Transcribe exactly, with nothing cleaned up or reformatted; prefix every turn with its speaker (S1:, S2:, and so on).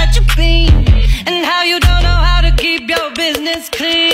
S1: that you've been, and how you don't know how to keep your business clean.